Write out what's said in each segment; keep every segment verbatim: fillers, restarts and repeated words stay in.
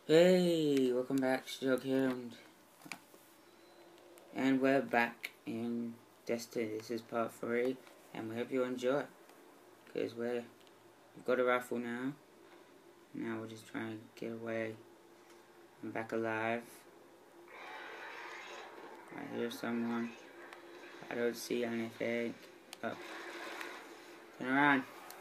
Hey, welcome back, Studog here, and, and we're back in Destiny. This is part three, and we hope you enjoy, because we're, we've got a raffle now. Now we're just trying to get away. I'm back alive. I hear someone. I don't see anything. Oh. Turn around.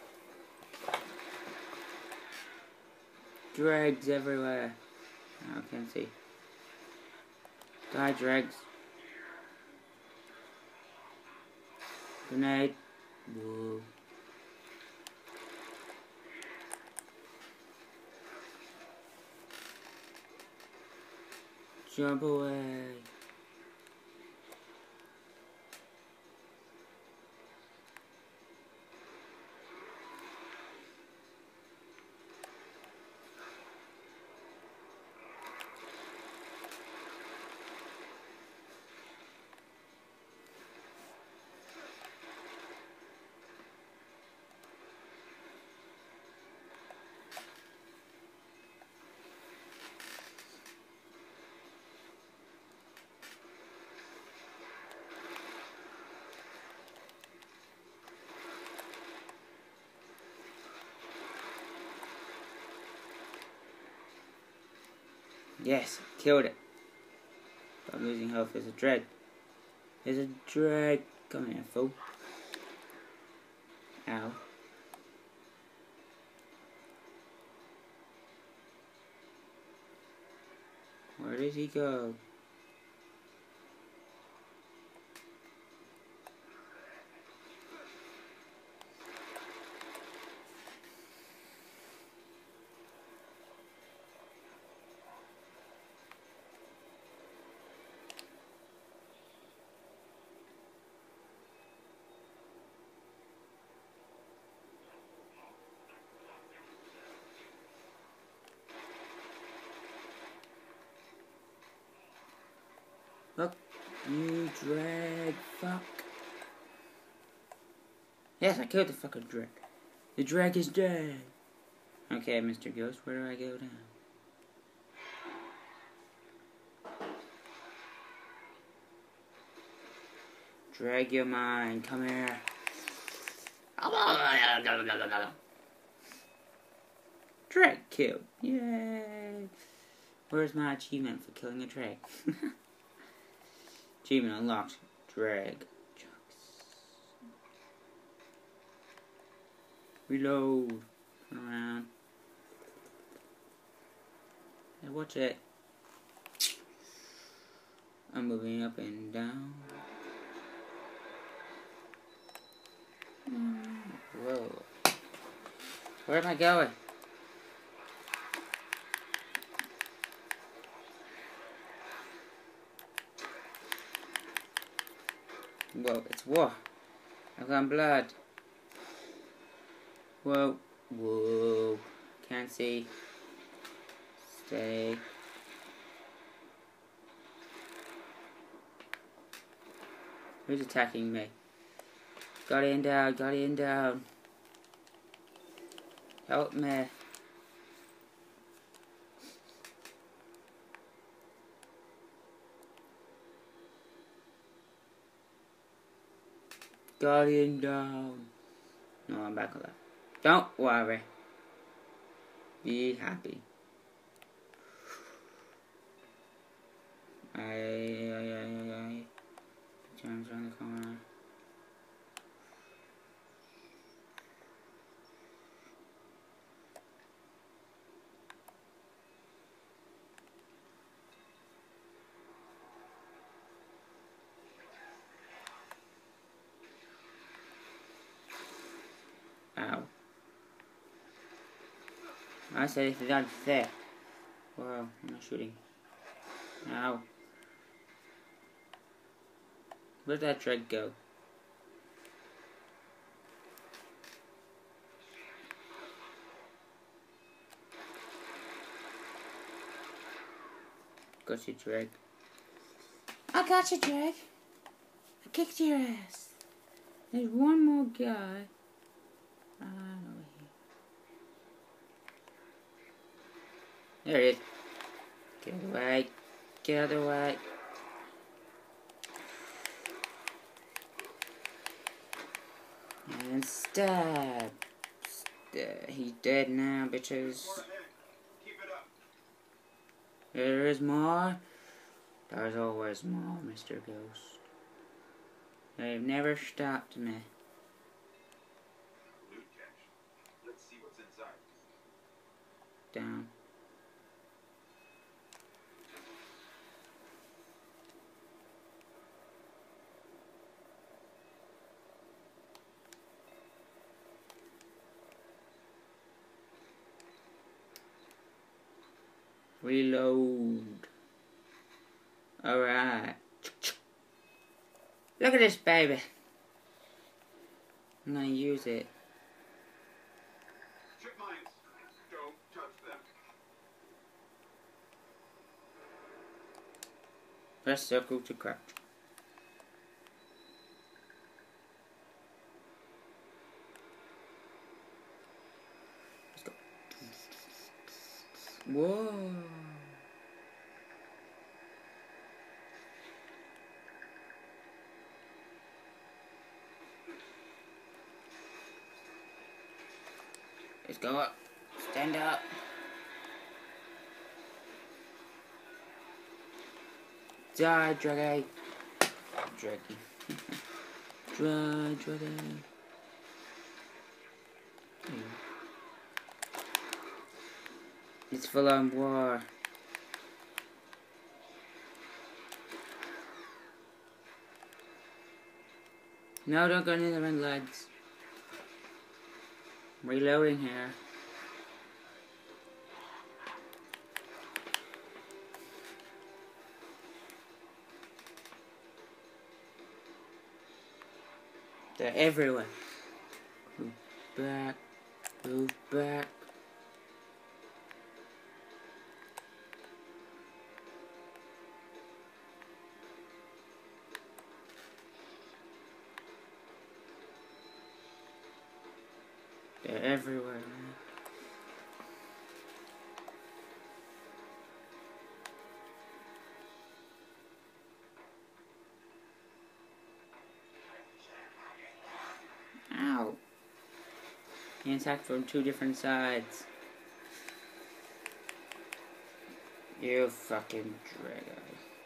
Dregs everywhere. I can't see. Die, dregs. Grenade. Whoa. Jump away. Yes, killed it. I'm losing health. There's a drag. There's a drag. Come here, fool. Ow. Where does he go? Look, you drag, fuck. Yes, I killed the fucking drag. The drag is dead. Okay, Mister Ghost, where do I go now? Drag your mind, come here. Drag killed. Yay. Where's my achievement for killing a drag? Achievement unlocked. Drag. Reload. Turn around. Hey, watch it. I'm moving up and down. Whoa. Where am I going? Whoa, it's war. I've got blood. Whoa. Whoa. Can't see. Stay. Who's attacking me? Guardian down, Guardian down. Help me. Guardian down. No, I'm back alive. Don't worry. Be happy. I, I, I, I, I. Turns around the corner. Ow. I said it's not there. Wow, I'm not shooting. Ow. Where'd that drag go? Got you, drag. I got you, drag. I kicked your ass. There's one more guy. Uh, over here. There it is. Get out of the way. Get out of the way. And stab. Stab. He's dead now, bitches. There is more. There's always more, Mister Ghost. They've never stopped me. Let's see what's inside. Down. Reload. Alright. Look at this baby. I'm gonna use it. Chip mines. Don't touch them. Press circle to crouch. Let's go. Whoa. Let's go up. Stand up. Die, Draggy. Draggy. Dry, Draggy. It's full on war. No, don't go near the red lads. Reloading here. They're everywhere. Move back. Move back. They're everywhere, man. Ow. He attacked from two different sides. You fucking drag.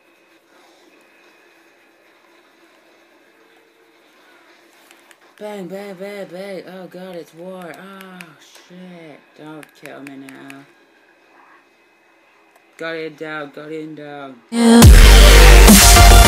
Bang, bang, bang, bang. Oh god, it's war. Oh shit. Don't kill me now. Got it down, got it down. Yeah.